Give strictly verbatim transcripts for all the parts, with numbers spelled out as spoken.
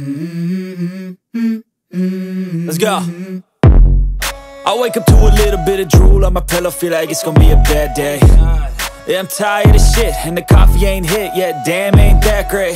Let's go. I wake up to a little bit of drool on my pillow, feel like it's gonna be a bad day. Yeah, I'm tired of shit, and the coffee ain't hit yet, damn, ain't that great.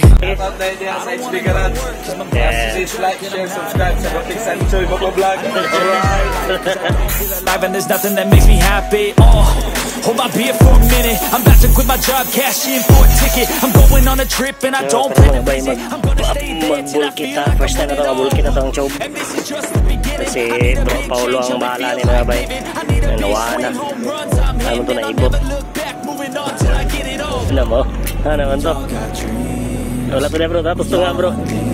Life and there's nothing that makes me happy, oh. Hold my beer for a minute, I'm about to quit my job, cash in for a ticket. I'm going on a trip and I don't plan to visit. I'm gonna stay there till I feel like I'm first time na ito, bulkit na itong chow. Kasi Bro Paulo ang bahala ni mga bay. Nawa na. Ano ito naibot? Ano mo? Ano naman to? Wala to na bro, tapos to nga bro.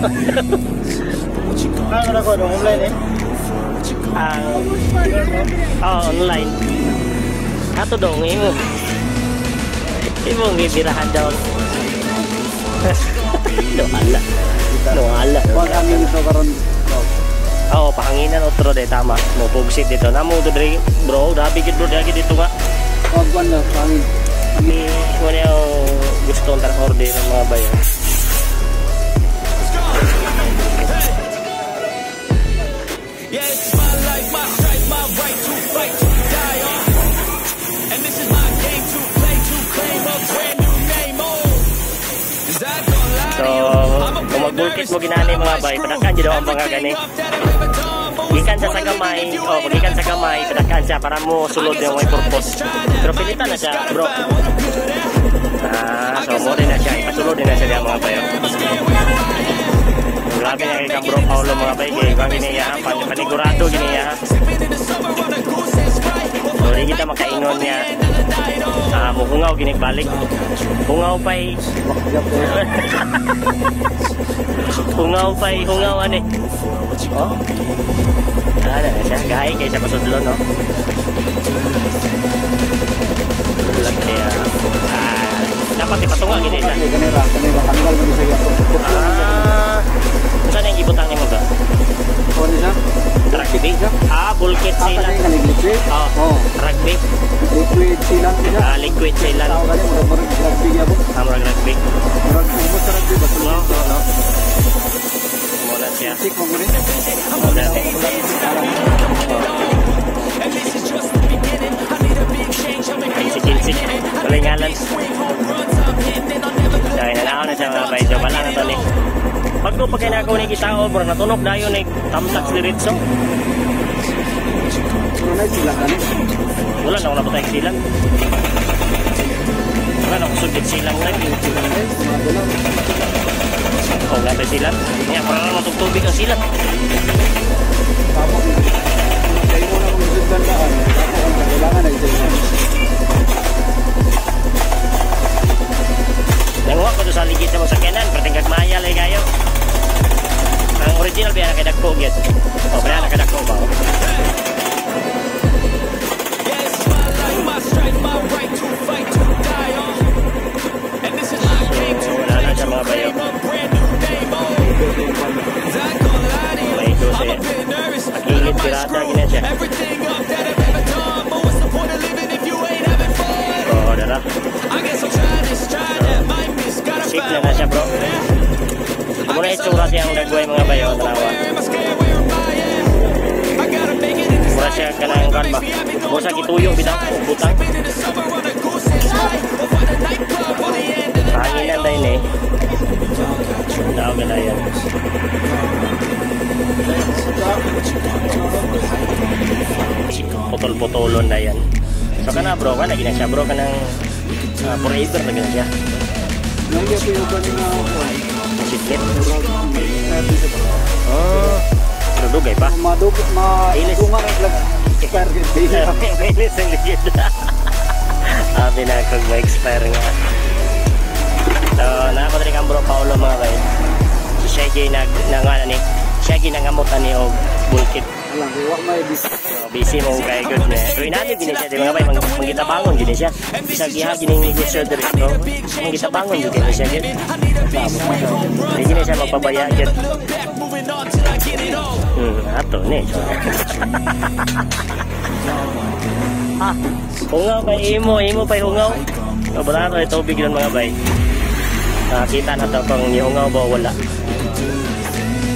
Ano na ko, online eh? Ah, oh, online. Ato dong, imo. Imo ang bibirahan daw. Nawala. Nawala. Huwag hangin ito karon. Oo, pahanginan otro de, tama. Mo pugsit dito. Namo to dre, bro. Dabi gid bro dagi dito nga. Huwag man lang, hangin. Ni wala yung gusto ntar order ng mga bayan. Yeah, it's my life, my strife, my right to fight, to die on. And this is my game to play, to claim a brand new name, oh. Is that gonna lie So, to you? kung magbulkit mo ginani mga bay, padakan dyan ang mga gani. Gikan siya sa gamay, o oh, gikan sa gamay, padakan siya para mo sulod yung may purpose. Pero pilitan na siya, bro. Ah, so mo din na siya, ipasulod din na siya mga bay. Grabe na kay Bro Paulo mga bay, kaya kung giniyahan, panigurado giniyahan. So, di kita makaingon niya. Ah, mukungaw ginibalik. Hungaw pa'y hungaw pa'y hungaw ano eh. Oh? Ano na siya, gahay kaya siya pasudlo, no? Ulat kaya ah, dapat ipatunga gini siya. Ah, saan yung ibutang niya mo ba? Rugby? Ah, bulkit sila. Oh, rugby. Liquid silang siya. Ah, liquid sila. Tao kali murag murag rugby ya po. Ah, murag rugby. Murag mo sa rugby ba? No, no, no. Mula siya. Sik mo gani. Mula siya. Kinsik-kinsik. Kalingalan. Dahil nalaon na siya mga bay. So, wala na ito ni. Pag ko pag kinakaw ni kita o, bro, natunog na yun eh. Tamtak diritso. Pero na sila kani. Wala na ako napatay silang. Wala na ako sugit silang na. O, napatay silang. Kaya para lang matugtubig ang silang. Tapos, kayo mo na kung sugandaan. Tapos, ang kailangan ay silang. Nanguha ko doon sa ligid sa mga sakyanan. Pertingkag maya lang kayo. Ang original biya na kadagko gyud. O, biya na kadagko ba? Wala na siya mga bayo. May dose eh. Akingit pirata gina siya. O, dara. Sip na na siya bro. Muna itsura siyang dagway mga bayo. Tanawa. Mura siya kananggan ba? Mura siya kituyong bitang butang. Hanginan na yun eh. Tawag na yan. Putol-putolon na yan. So ka na bro, ka na gina siya bro. Ka ng uh, forever na gina siya. Nandiyan po yung kani nga ako. Siklet. Oh, pero dugay pa. Madukot, madungan ang vlog. Ilis ang ligid. Sabi na kung ma-expire nga. So, nakapadali kang Bro Paulo mga kayo. Si Shaggy na nga ni Shaggy na ngamot ani o bulkit. Alam, iwak may bis. So, busy mo kay good niya. Pero inanin din siya, di mga bay, manggita bangon din siya. Shaggy ha, gining negosyo dito. Manggita bangon din siya. Hindi gini siya magpabaya dyan. Hmm, ato ni. Ah, hungaw pa imo, imo pa hungaw. Wala na ito tubig yun mga bay. Nakakita na ito kung hungaw ba wala.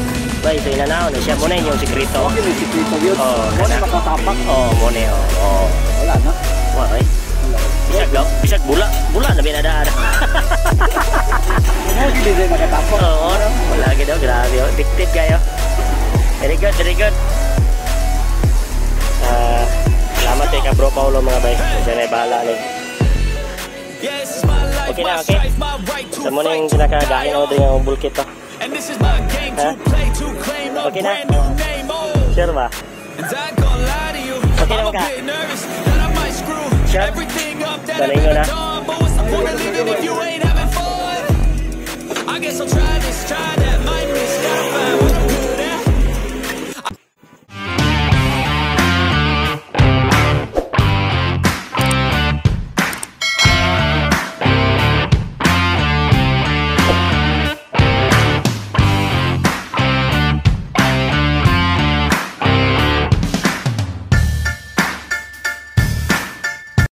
bay so inanaon na siya mo na yung sekreto. Okay, may sikrito yun. Oo, Muna kana. makatapak. Oh, mo na oh. Oh. Wala na. Waray. Bisag daw, bisag bula, bula na binadaan. Ano hindi din makatapak? Oo, no? Wala gid daw, grabe oh. Tip-tip kayo. Very good, very good. Ah, salamat kay ka bro Paulo mga bay. Diyan ay bahala ni. Okay na, okay. Sa mo na yung kinakadahin o din yung bulkit to. Ha? Okay na. Sure ba? Okay na ka? Sure? Galing ko na. I guess I'll try this, try that, might miss, gotta find